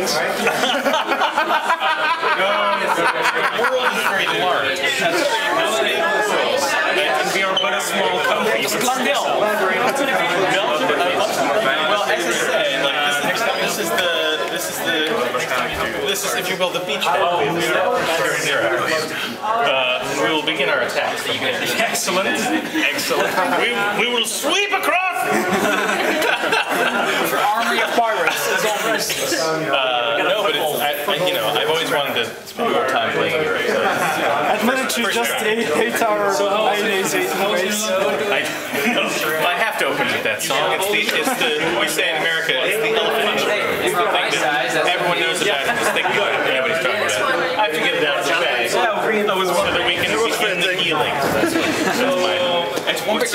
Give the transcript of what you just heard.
The world is very large. And we are but a small country. Well, as I said, like this is, if you will, the beachhead. We will begin our attack. Excellent. Excellent. We will sweep across. Your army of pirates is all restless. No, but it's, I've always wanted to spend more time playing Euro. So admitted to just 8 hour race. I have to open with that song. It's the we say in America, it's the elephant in the room. It's the thing that everyone knows about and just think nobody's talking about. I have to get it out of the bag so that we can see the healing. That's my